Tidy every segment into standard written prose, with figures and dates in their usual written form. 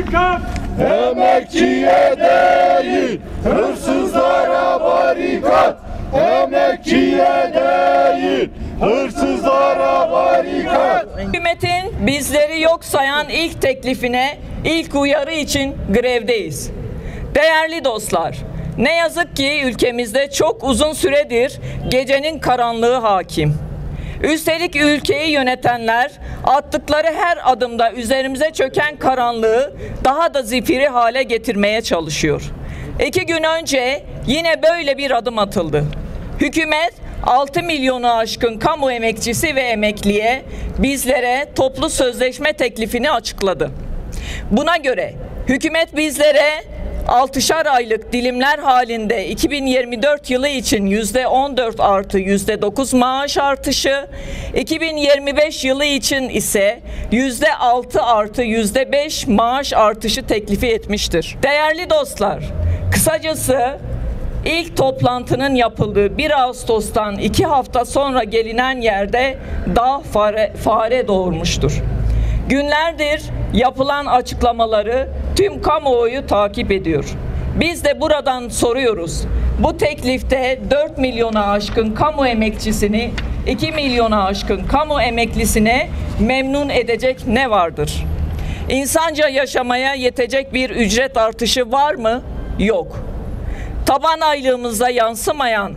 barikat, emekçiye değil, hırsızlara barikat. Emekçiye değil, hırsızlara barikat. Hükümetin bizleri yok sayan ilk teklifine, ilk uyarı için grevdeyiz. Değerli dostlar, ne yazık ki ülkemizde çok uzun süredir gecenin karanlığı hakim. Üstelik ülkeyi yönetenler attıkları her adımda üzerimize çöken karanlığı daha da zifiri hale getirmeye çalışıyor. 2 gün önce yine böyle bir adım atıldı. Hükümet 6 milyonu aşkın kamu emekçisi ve emekliye bizlere toplu sözleşme teklifini açıkladı. Buna göre hükümet bizlere 6'şar aylık dilimler halinde 2024 yılı için %14 artı %9 maaş artışı, 2025 yılı için ise %6 artı %5 maaş artışı teklifi etmiştir. Değerli dostlar, kısacası İlk toplantının yapıldığı 1 Ağustos'tan 2 hafta sonra gelinen yerde dağ fare doğurmuştur. Günlerdir yapılan açıklamaları tüm kamuoyu takip ediyor. Biz de buradan soruyoruz. Bu teklifte 4 milyona aşkın kamu emekçisini, 2 milyona aşkın kamu emeklisine memnun edecek ne vardır? İnsanca yaşamaya yetecek bir ücret artışı var mı? Yok. Taban aylığımıza yansımayan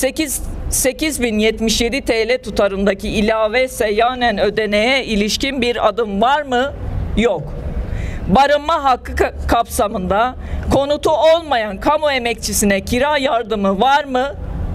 8.077 TL tutarındaki ilave seyyanen ödeneğe ilişkin bir adım var mı? Yok. Barınma hakkı kapsamında konutu olmayan kamu emekçisine kira yardımı var mı?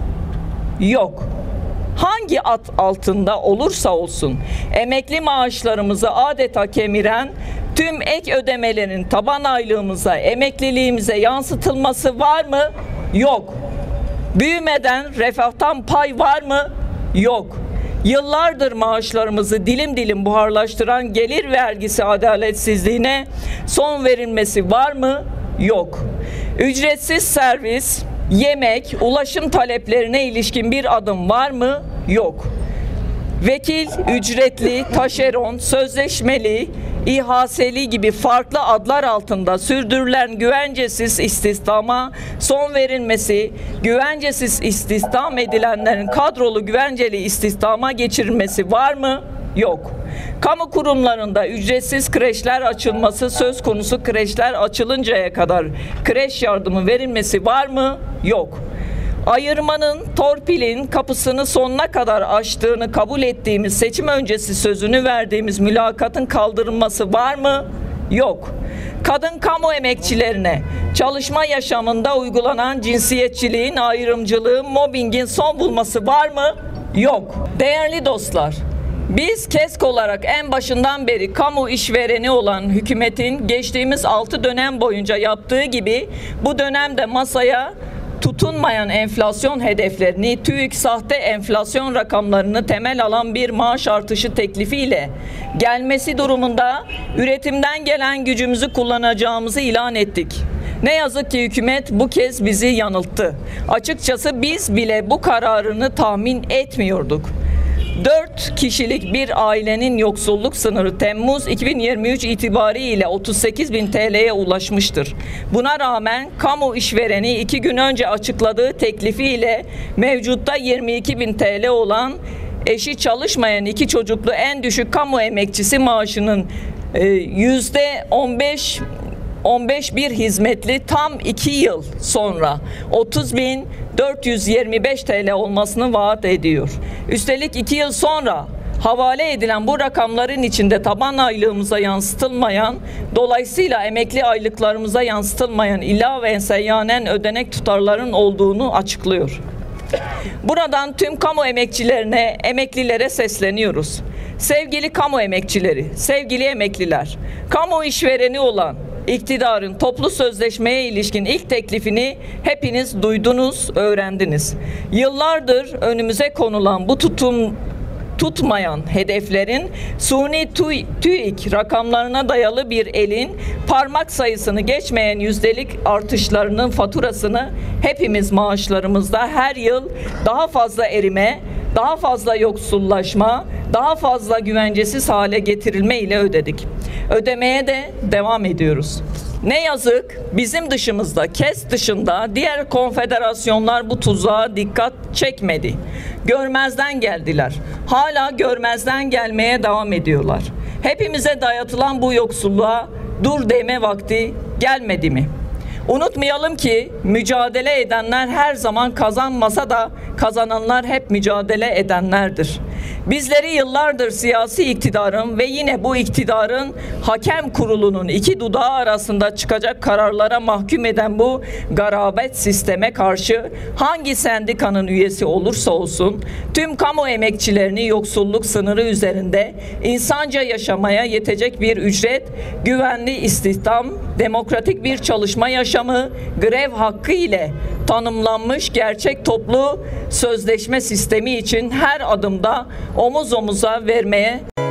Yok. Hangi ad altında olursa olsun emekli maaşlarımızı adeta kemiren tüm ek ödemelerin taban aylığımıza, emekliliğimize yansıtılması var mı? Yok. Büyümeden refahtan pay var mı? Yok. Yıllardır maaşlarımızı dilim dilim buharlaştıran gelir vergisi adaletsizliğine son verilmesi var mı? Yok. Ücretsiz servis, yemek, ulaşım taleplerine ilişkin bir adım var mı? Yok. Vekil, ücretli, taşeron, sözleşmeli, İHA'seli gibi farklı adlar altında sürdürülen güvencesiz istihdama son verilmesi, güvencesiz istihdam edilenlerin kadrolu güvenceli istihdama geçirilmesi var mı? Yok. Kamu kurumlarında ücretsiz kreşler açılması söz konusu, kreşler açılıncaya kadar kreş yardımı verilmesi var mı? Yok. Ayırmanın, torpilin kapısını sonuna kadar açtığını kabul ettiğimiz seçim öncesi sözünü verdiğimiz mülakatın kaldırılması var mı? Yok. Kadın kamu emekçilerine çalışma yaşamında uygulanan cinsiyetçiliğin, ayrımcılığın, mobbingin son bulması var mı? Yok. Değerli dostlar, biz KESK olarak en başından beri kamu işvereni olan hükümetin geçtiğimiz 6 dönem boyunca yaptığı gibi bu dönemde masaya tutunmayan enflasyon hedeflerini, TÜİK sahte enflasyon rakamlarını temel alan bir maaş artışı teklifiyle gelmesi durumunda üretimden gelen gücümüzü kullanacağımızı ilan ettik. Ne yazık ki hükümet bu kez bizi yanılttı. Açıkçası biz bile bu kararını tahmin etmiyorduk. 4 kişilik bir ailenin yoksulluk sınırı Temmuz 2023 itibariyle 38.000 TL'ye ulaşmıştır. Buna rağmen kamu işvereni 2 gün önce açıkladığı teklifiyle mevcutta 22.000 TL olan eşi çalışmayan 2 çocuklu en düşük kamu emekçisi maaşının %15 bir hizmetli tam 2 yıl sonra 30.425 TL olmasını vaat ediyor. Üstelik 2 yıl sonra havale edilen bu rakamların içinde taban aylığımıza yansıtılmayan, dolayısıyla emekli aylıklarımıza yansıtılmayan ilave seyyanen ödenek tutarların olduğunu açıklıyor. Buradan tüm kamu emekçilerine, emeklilere sesleniyoruz. Sevgili kamu emekçileri, sevgili emekliler, kamu işvereni olan iktidarın toplu sözleşmeye ilişkin ilk teklifini hepiniz duydunuz, öğrendiniz. Yıllardır önümüze konulan bu tutmayan hedeflerin suni TÜİK rakamlarına dayalı bir elin parmak sayısını geçmeyen yüzdelik artışlarının faturasını hepimiz maaşlarımızda her yıl daha fazla erime, daha fazla yoksullaşma, daha fazla güvencesiz hale getirilme ile ödedik. Ödemeye de devam ediyoruz. Ne yazık bizim dışımızda, KES dışında diğer konfederasyonlar bu tuzağa dikkat çekmedi. Görmezden geldiler. Hala görmezden gelmeye devam ediyorlar. Hepimize dayatılan bu yoksulluğa dur deme vakti gelmedi mi? Unutmayalım ki mücadele edenler her zaman kazanmasa da kazananlar hep mücadele edenlerdir. Bizleri yıllardır siyasi iktidarın ve yine bu iktidarın hakem kurulunun iki dudağı arasında çıkacak kararlara mahkum eden bu garabet sisteme karşı hangi sendikanın üyesi olursa olsun tüm kamu emekçilerini yoksulluk sınırı üzerinde insanca yaşamaya yetecek bir ücret, güvenli istihdam, demokratik bir çalışma yaşamı, grev hakkı ile tanımlanmış gerçek toplu sözleşme sistemi için her adımda omuz omuza vermeye